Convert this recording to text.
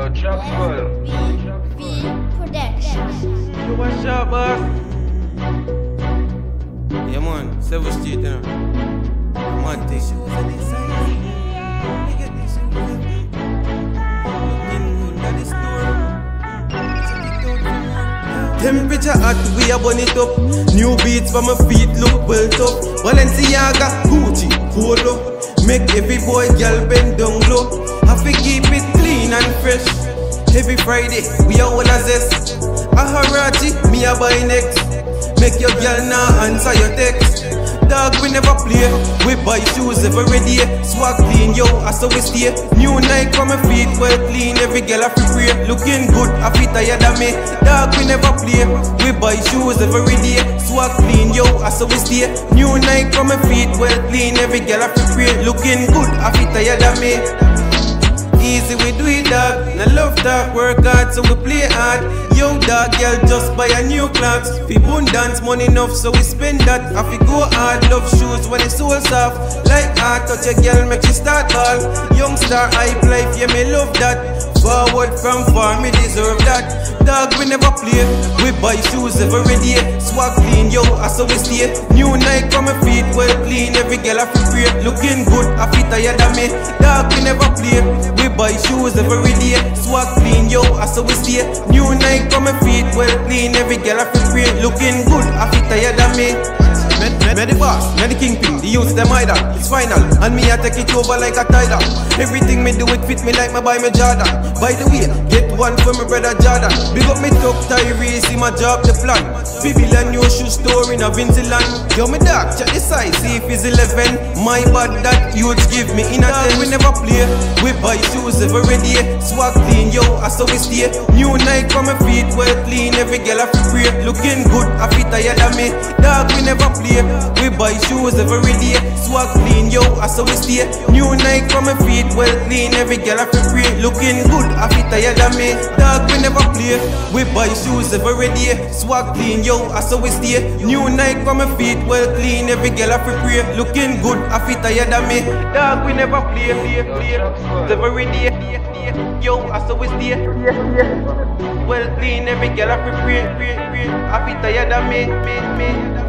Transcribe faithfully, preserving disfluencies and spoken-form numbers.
Yo, Trap Squad. Yo, what's up, boss? Yeah, man, seventh Street, you know. Mad thing. Temperature hot, we a burn it up. New beats for my feet look well tough. Balenciaga, Gucci, Polo. Make every boy girl bend down low. Have to keep it clean and fresh. Every Friday, we a all a zest. A Harachi, me a buy next. Make your girl now answer your text. Dog, we never play. We buy shoes every day. Swag clean, yo, I saw we stay. New Nike on my feet, well clean. Every girl I feel free. Looking good, I feel tired of me. Dog, we never play. We buy shoes every day. Swag clean, yo, I saw we stay. New Nike on my feet, well clean. Every girl I feel free. Looking good, I feel tired of me. Easy we do it, dog. I love talk, work hard, so we play hard. Yo, dog, girl, just buy a new clocks. Fi bun dance money enough, so we spend that. I fi go hard, love shoes when it's all soft. Like hard, touch a girl, make she start ball. Youngstar, hype life, yeah, me love that. Forward from far, me deserve that. Dog, we never play. We buy shoes every day. Swag clean, yo, I saw we stay. New Nike on my feet, well clean. Every girl I feel free. Looking good, I feel tired of me. Dog, we never play. We buy shoes every day. Swag clean, yo, I saw we stay. New Nike on my feet, well clean. Every girl I feel free. Looking good, I feel tired of me. Me the boss, me the kingpin, the youths them idol. It's final, and me I take it over like a tidal. Everything me do it fit me like me buy me Jordan. By the way, get one for my brother Jordan. Big up me top Tyrese, see my job the plan. People a new shoe store in a Vinceland. Yo me dog, check the size, see if it's eleven. My bad that youths give me in a ten. We never play, we buy shoes every day. Swag clean, yo, I saw we stay. New Nike on my feet, well clean. Every girl I feel free. Looking good, I feel tired of me. Dog, we never play. We buy shoes every day. Swag clean, yo, I saw we stay. New Nike on my feet, well clean. Every girl I feel free. Looking good, I feel tired of me. Dog, we never play. We buy shoes every day. Swag clean, yo, I saw we stay. New Nike on my feet, well clean. Every girl I feel free. Looking good, I feel tired of me. Dog, we never play, play, play. Every day, yo, I saw we stay. Well clean, every girl I feel free. I feel tired of me, me, me.